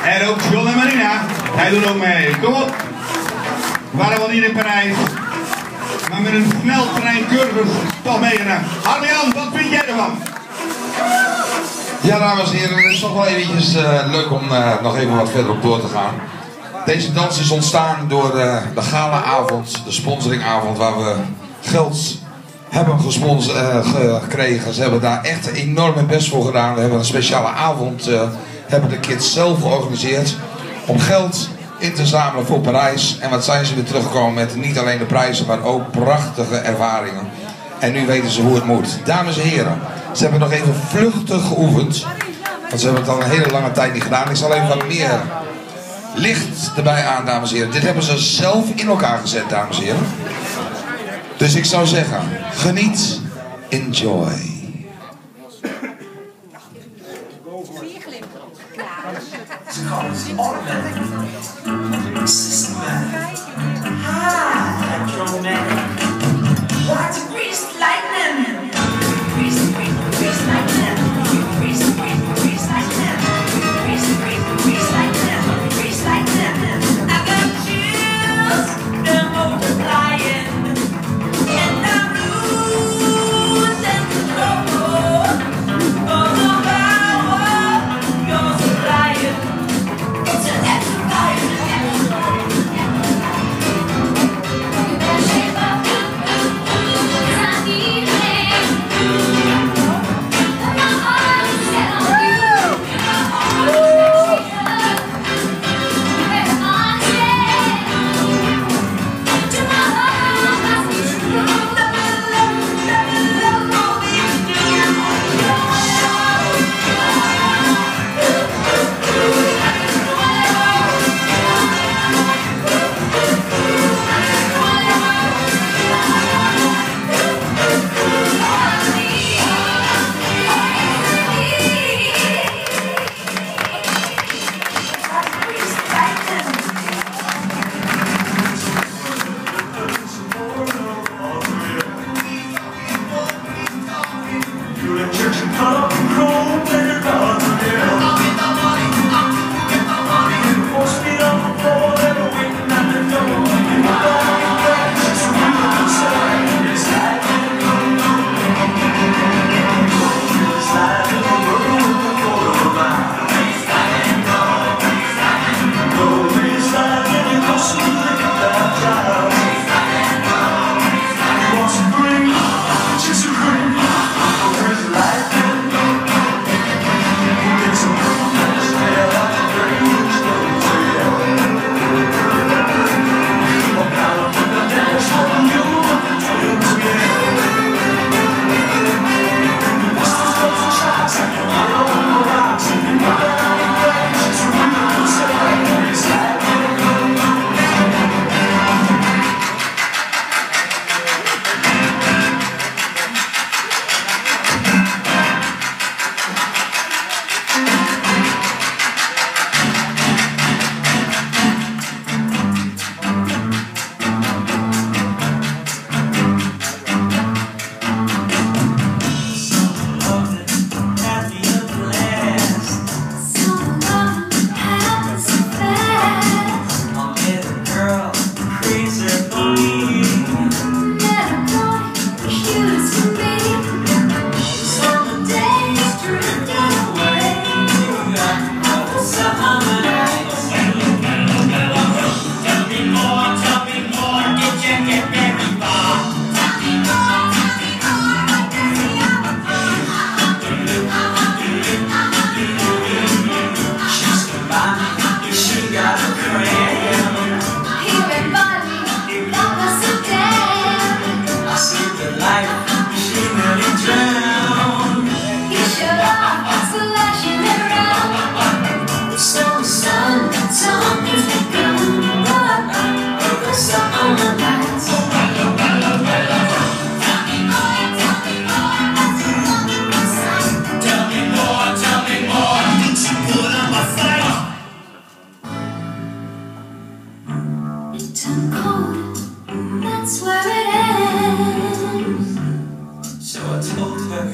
En ook John en Marina. Hij doet ook mee. Kom op. We waren wel niet in Parijs. Maar met een sneltreincursus toch meegedaan. Arjan, wat vind jij ervan? Ja, dames en heren, het is toch wel eventjes leuk om nog even wat verder op door te gaan. Deze dans is ontstaan door de galaavond, de sponsoringavond, waar we geld hebben gekregen. Ze hebben daar echt enorm hun best voor gedaan. We hebben een speciale avond, hebben de kids zelf georganiseerd om geld in te zamelen voor Parijs. En wat zijn ze weer teruggekomen met niet alleen de prijzen, maar ook prachtige ervaringen. En nu weten ze hoe het moet. Dames en heren, ze hebben nog even vluchtig geoefend. Want ze hebben het al een hele lange tijd niet gedaan. Ik zal even wat meer licht erbij aan, dames en heren. Dit hebben ze zelf in elkaar gezet, dames en heren. Dus ik zou zeggen, geniet, enjoy.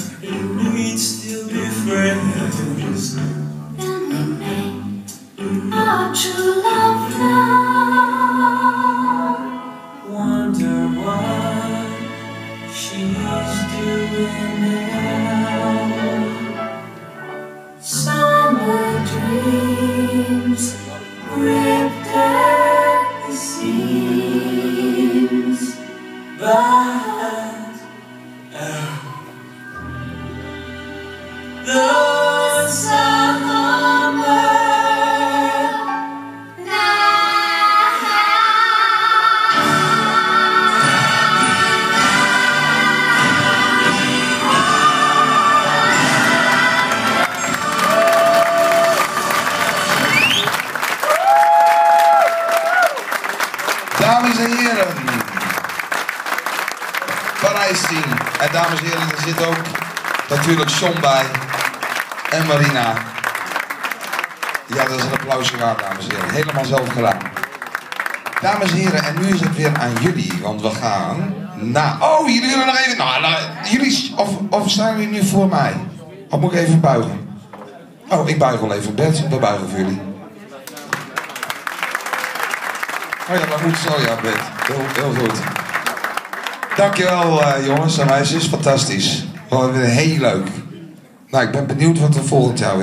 We'd still be friends. Then we made true love now. Wonder what she's doing now. Summer dreams ripped at the seams, but the summer Dames en heren, Parijs-team. En dames en heren, er zit ook natuurlijk John bij en Marina. Ja, dat is een applausje waard, dames en heren. Helemaal zelf gedaan. Dames en heren, en nu is het weer aan jullie, want we gaan naar... Oh, jullie willen nog even... Nou, jullie... Of staan jullie nu voor mij? Of moet ik even buigen? Oh, ik buig wel even. Bert, we buigen voor jullie. Oh ja, dat moet zo, ja, Bert. Heel goed. Dankjewel, jongens en meisjes. Fantastisch. Wel weer heel leuk. Nou, ik ben benieuwd wat er volgend jaar weer